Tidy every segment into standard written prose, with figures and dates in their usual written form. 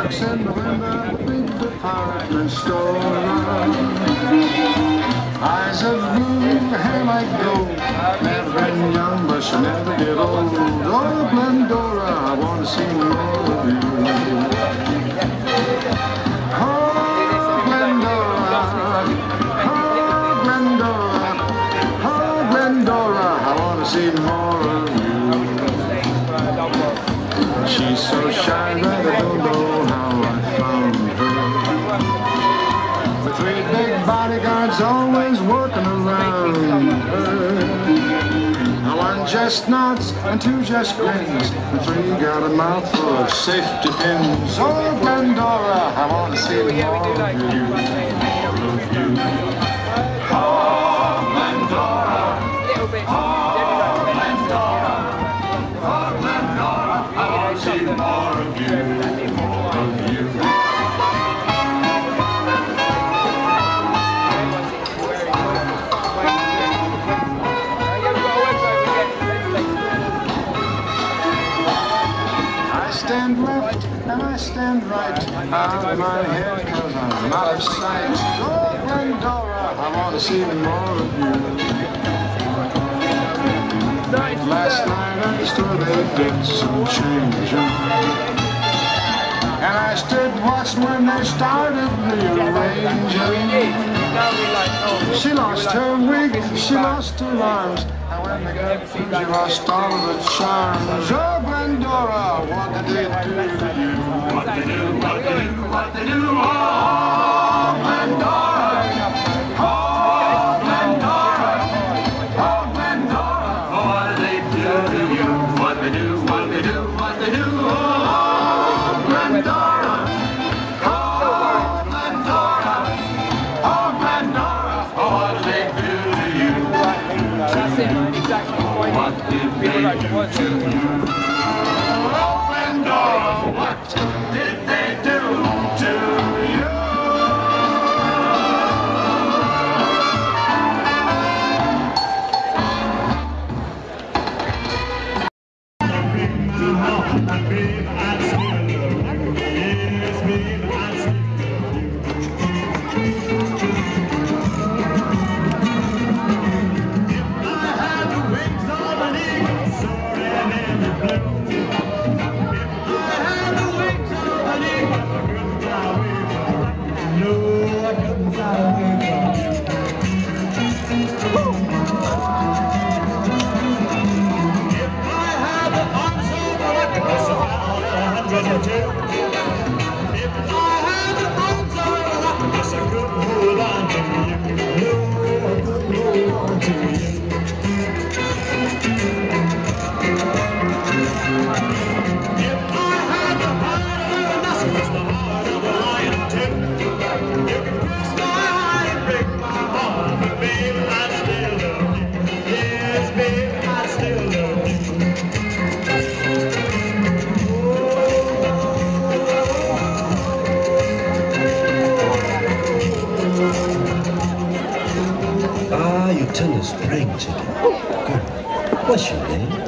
Fireworks in the window, big department store. Eyes of blue, hair like gold. Never been young, but she'll never get old. Oh, Glendora, I want to see more of you. Oh, Glendora, oh, Glendora, oh, Glendora, I want to see more of you. She's so shy that I don't know how I found her. With 3 big bodyguards always working around her. Now 1 just nods and 2 just grins, and 3 got a mouthful of safety pins. Oh, Glendora, I want to see more of you. Oh, Glendora, oh, Glendora, oh, Glendora, I want to see more of you, of you. I stand left and I stand right out of my head, 'cause I'm out of sight. Oh, Glendora, I want to see more of you. Last night I understood they did some changing, and I stood watching when they started rearranging. She lost her wig, she lost her arms, and when they got through, she lost all of her charms. Oh, Glendora, what did they do to you? What they do, what they do, what they do, oh, Glendora, oh, Glendora, oh, Glendora, oh, what did they do to you? What they do, what they do, what they do, oh, Glendora, oh, Glendora, oh, Glendora, oh, what did they do to you? That's it, man, exactly. What did they do to you? Oh, Glendora, what did they do to you? You tell us prank today. Good. What's your name?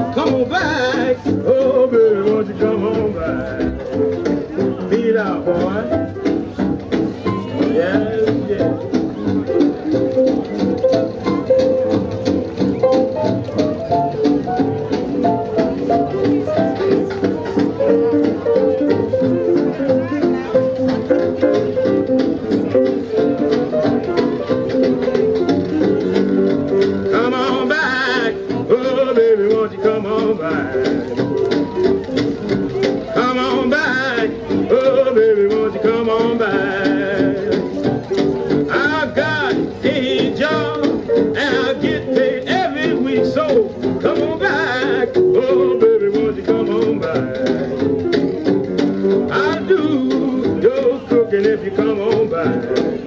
come on back. Oh, baby, won't you come on back? Beat it out, boy. Yes, yes. Come on back. Oh, baby, won't you come on back? Come on back. Oh, baby, won't you come on back? I've got a job and I get paid every week, so come on back. Oh, baby, won't you come on back? I'll do your cooking if you come on back.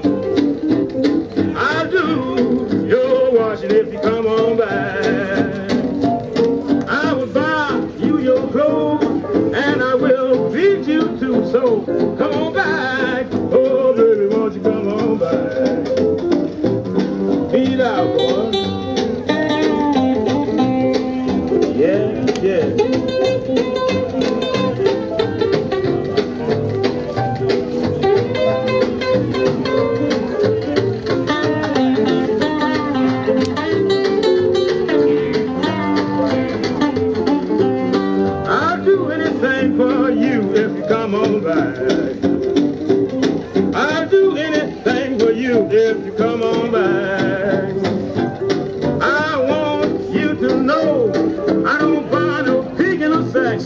I'll do your washing if you come on back. I will buy you your clothes and I will feed you too, so come on back. Oh, baby, won't you come on back? Feed out, boy. Yeah, yeah. I'll do anything for you if you come on back. I'll do anything for you if you come on back. I want you to know I don't buy no pig in a sack,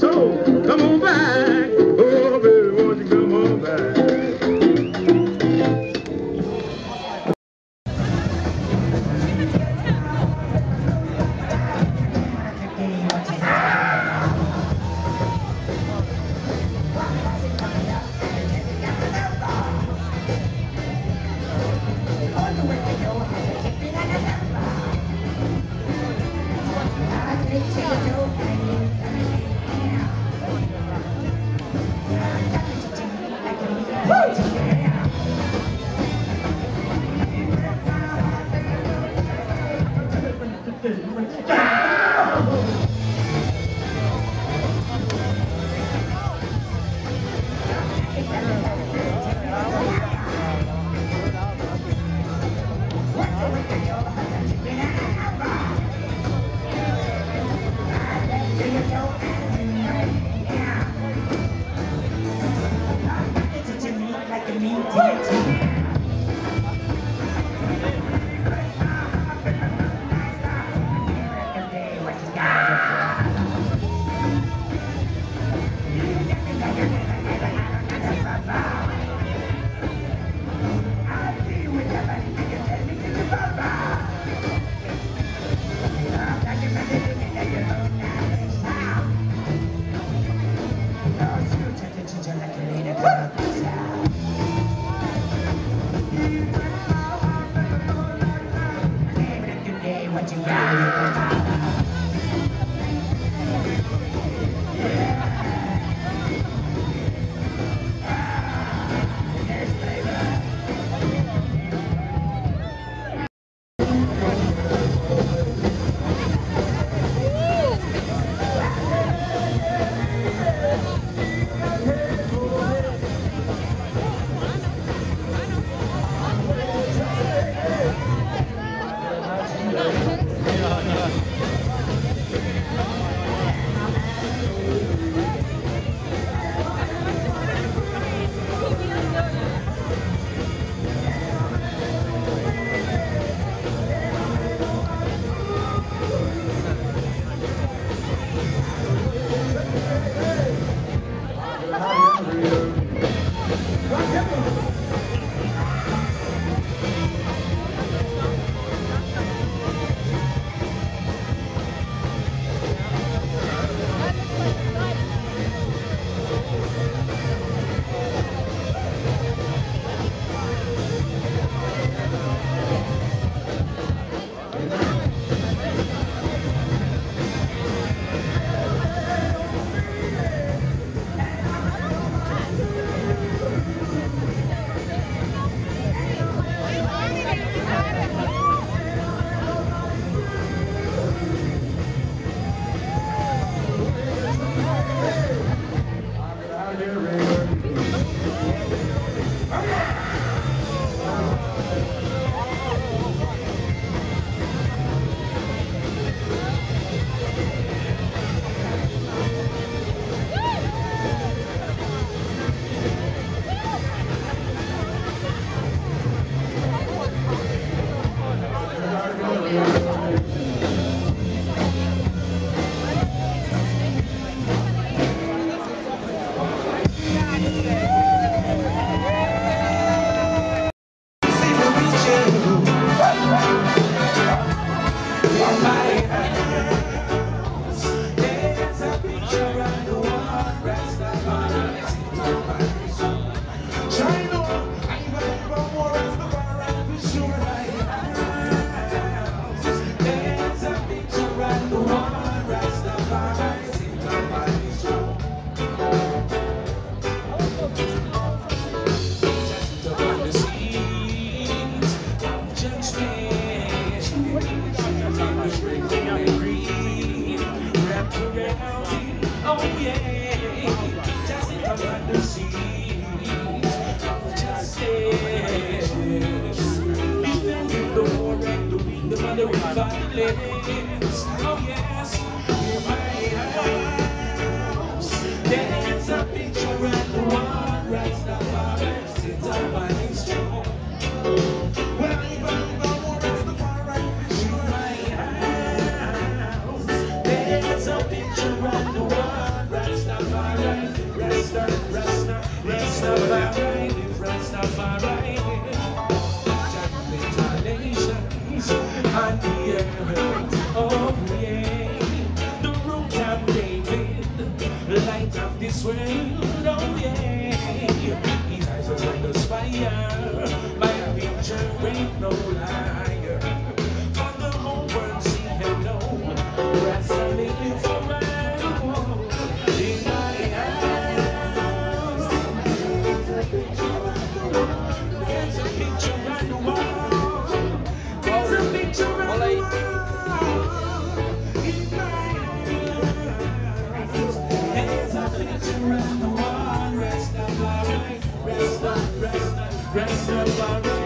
China, I never more as the bar and the show like house. There's a picture at the one Rastafari sit on my show. Just on the seas of judgment, green wrapped around it. Oh yeah, just on the seas of justice. Defending the war and the kingdom of the violence. Oh yes, in my house, there's a picture and the one Rastafari sits on my throne. Well, I'm more as the far right in my house. There's a picture and the one Rastafari, Rastafari, Rastafari. Nations on the earth, oh yeah, the root of David, the light of this world, oh yeah, he has us like a spire, my picture ain't no liar, for the whole world see and know, that's a living forever, in my house, there's a picture on the wall, there's a picture on the wall. There's a picture of the world in my eyes. There's a picture of the one Rastafari, Rastafari.